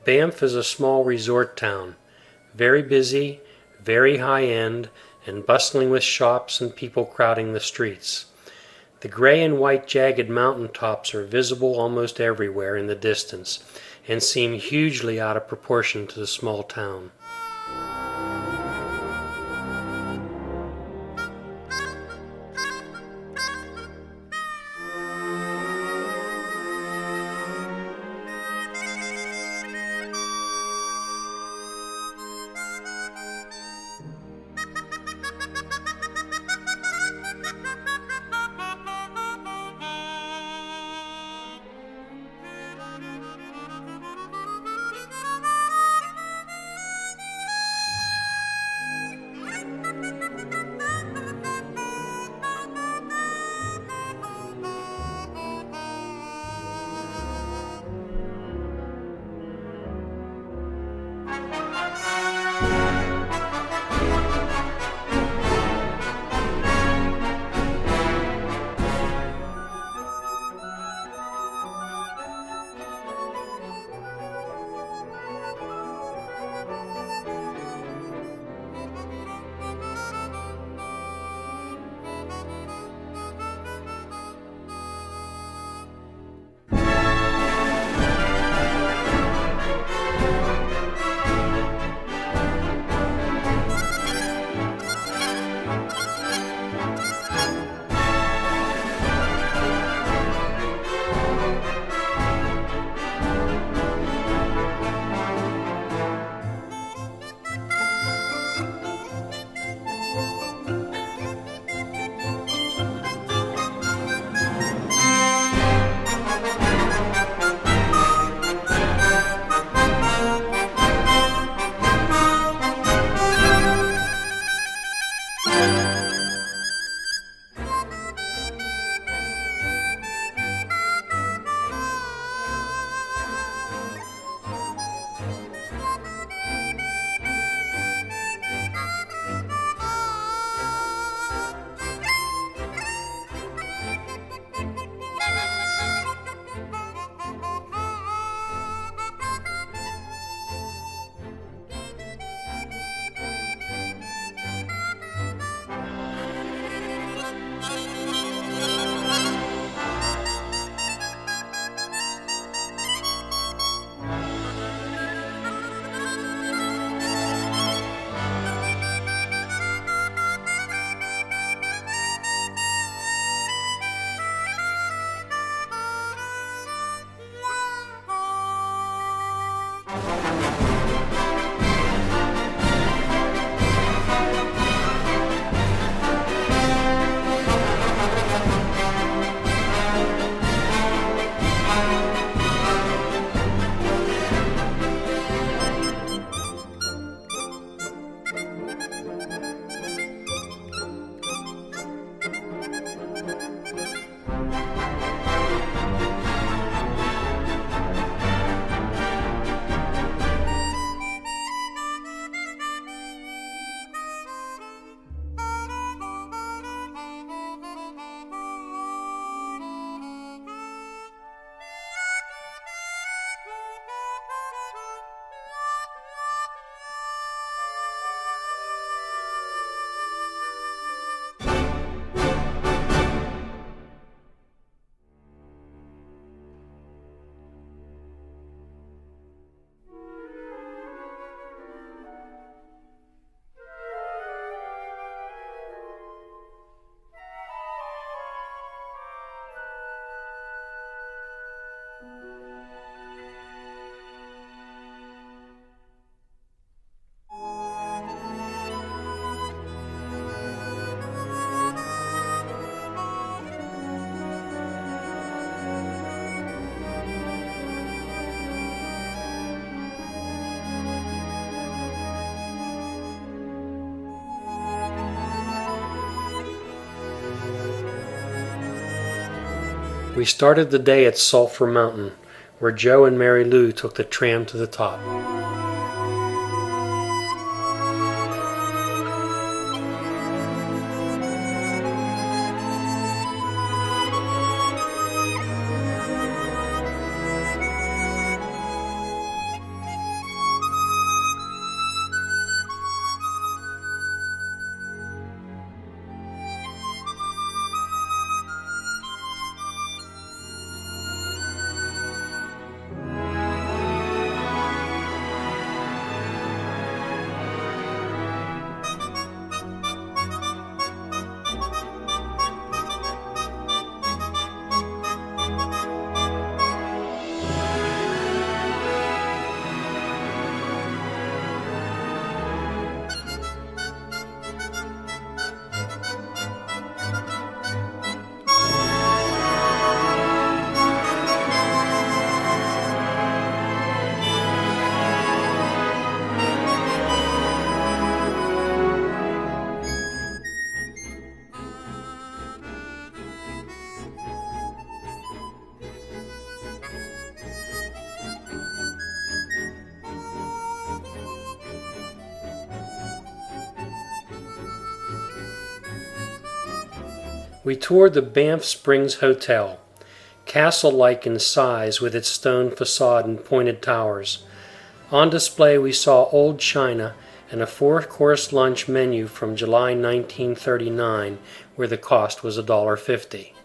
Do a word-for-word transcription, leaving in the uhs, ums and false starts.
Banff is a small resort town, very busy, very high-end, and bustling with shops and people crowding the streets. The gray and white jagged mountain tops are visible almost everywhere in the distance and seem hugely out of proportion to the small town. We started the day at Sulphur Mountain, where Joe and Mary Lou took the tram to the top. We toured the Banff Springs Hotel, castle-like in size with its stone facade and pointed towers. On display we saw old china and a four-course lunch menu from July nineteen thirty-nine, where the cost was a dollar fifty.